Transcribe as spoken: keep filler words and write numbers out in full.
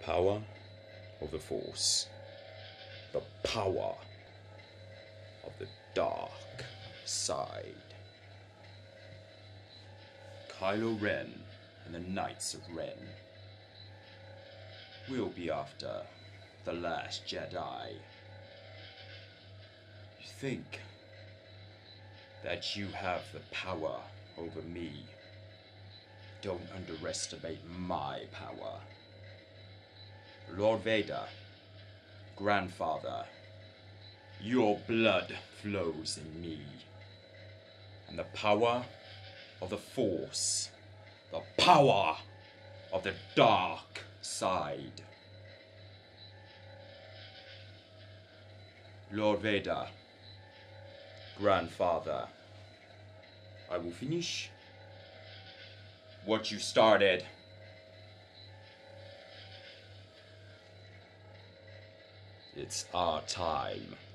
power of the Force. The power of the dark side. Kylo Ren and the Knights of Ren will be after the last Jedi. You think that you have the power over me. Don't underestimate my power. Lord Vader, grandfather, your blood flows in me. And the power of the Force, the power of the dark side. Lord Vader, grandfather, I will finish what you started. It's our time.